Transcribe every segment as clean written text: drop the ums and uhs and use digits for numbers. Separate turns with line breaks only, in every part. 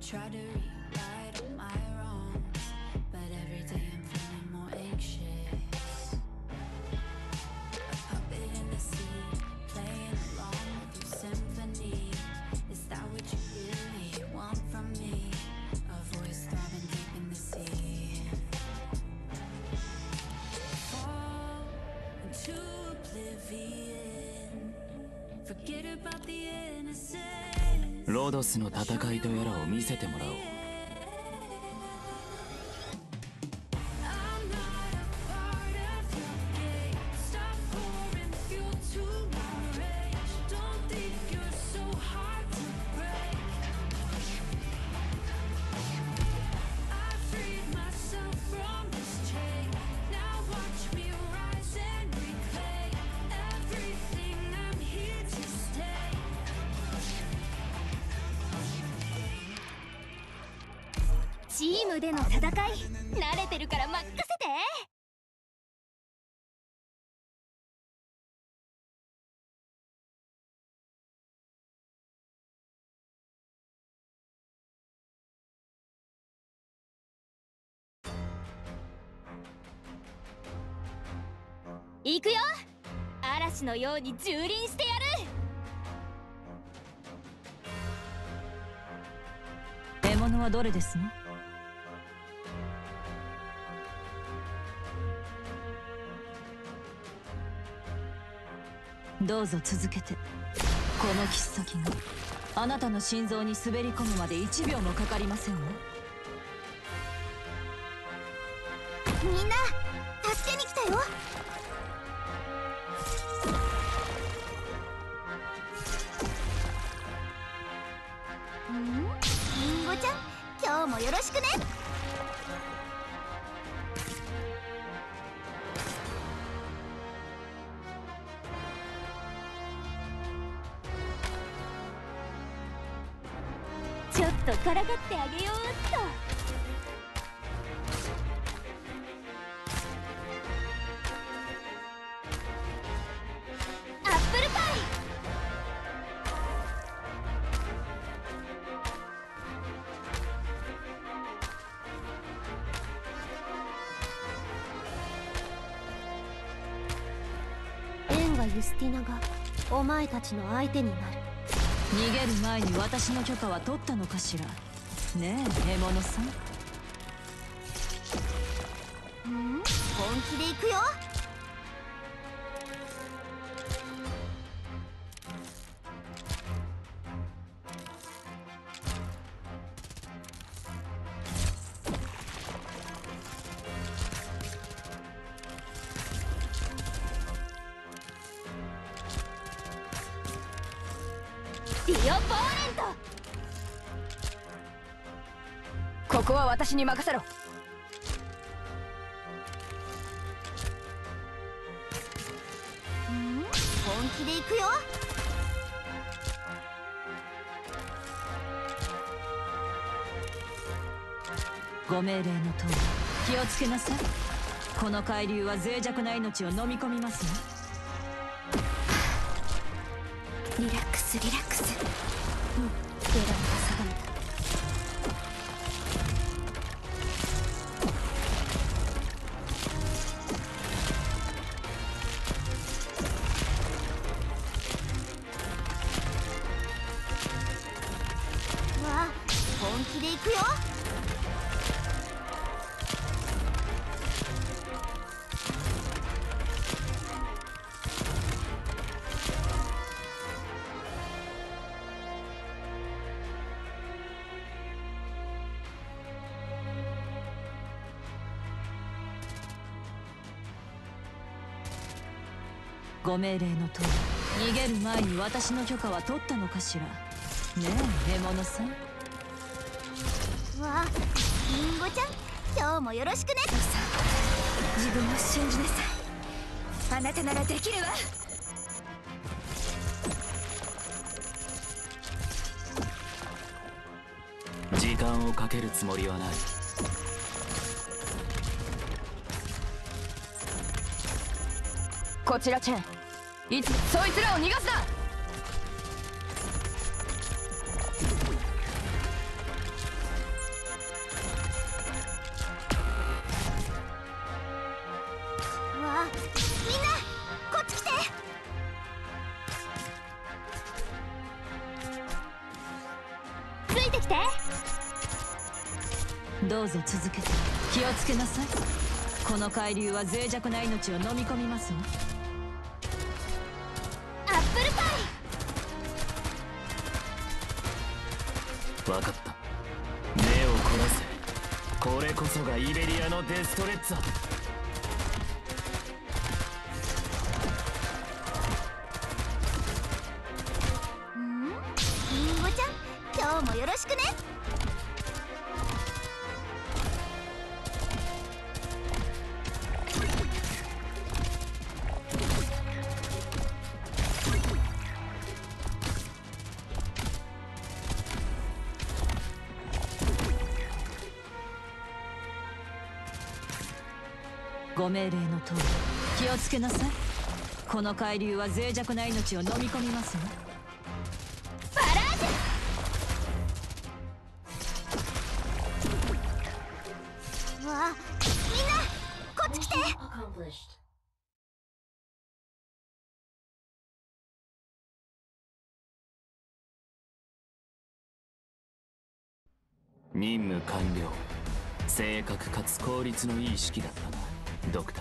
try to rewrite all my wrongs, but every day I'm feeling more anxious. A puppet in the sea, playing along with your symphony. Is that what you really want from me? A voice throbbing deep in the sea. Fall into oblivion. Forget about the innocence.
ロドスの戦いとやらを見せてもらおう。
チームでの戦い、慣れてるから任せて。行くよ、嵐のように蹂躙してやる。
獲物はどれですの？どうぞ続けて。この切っ先があなたの心臓に滑り込むまで1秒もかかりませんわ。
みんな助けに来たよ。リンゴちゃん、今日もよろしくね。ちょっとからかってあげようっと。アップルパイ。エンガ・ユスティナがお前たちの相手になる。
逃げる前に私の許可は取ったのかしら。ねえ獲物さん。
本気で行くよ。ディオ・ボーレント。
ここは私に任せろ。
本気で行くよ。
ご命令の通り気をつけなさい。この海流は脆弱な命を飲み込みますね。
リラックスリラックス。狙いが定めた。本気で行くよ。
ご命令の通り逃げる前に私の許可は取ったのかしら。ねえ獲物さん。
リンゴちゃん、今日もよろしくね。
自分を信じなさい。あなたならできるわ。
時間をかけるつもりはない。
こちらチェン、いつそいつらを逃がすな。
いてきて。
どうぞ続けて。気をつけなさい。この海流は脆弱な命を飲み込みますわ。
アップルパイ。
分かった。目を凝らせ。これこそがイベリアのデストレッツァ。
リンゴちゃん、今日もよろしくね。
ご命令の通り気をつけなさい。この海流は脆弱な命を飲み込みますわ。
バラージュ。わあ、みんなこっち来て。
任務完了。正確かつ効率のいい指揮だったな、ドクター。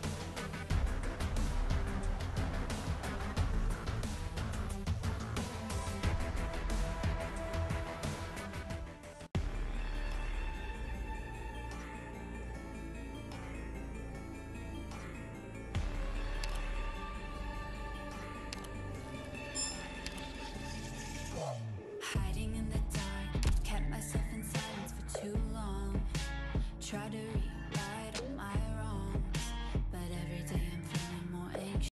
Hiding in the dark, kept myself in silence for too long. Try to rewrite all my wrongs.